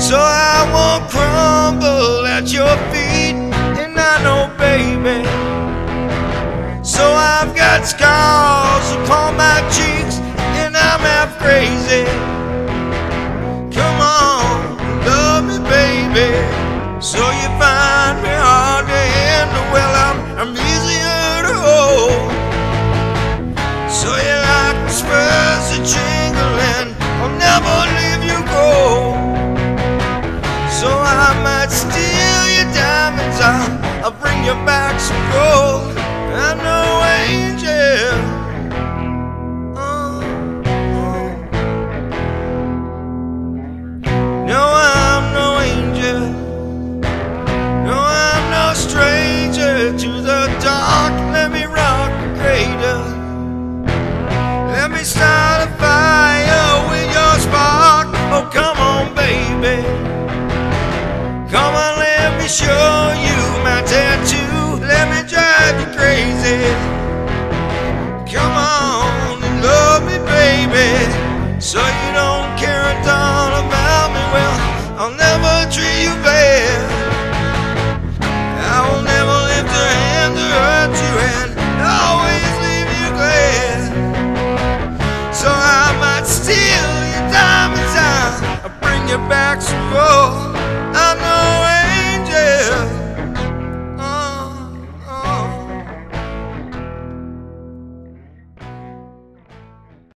so I won't crumble at your feet. And I know, baby, so I've got scars upon my cheeks, and I'm half crazy. Come on, love me, baby, so you find me hard to handle. Well, I'm easier to hold, so you like the spurs to jingle, and I'll never leave you go. So I might steal your diamonds, I'll bring you back some gold. I'm no angel. No, I'm no angel. No, I'm no stranger to the dark. Let me rock the cradle. Let me start a fire with your spark. Oh, come on, baby. Come on, let me show you my tattoo. Let me drive you crazy. Come on and love me, baby, so you don't care a darn about me. Well, I'll never treat you bad. I will never lift a hand to hurt you, and always leave you glad. So I might steal your diamonds, I'll bring you back some gold.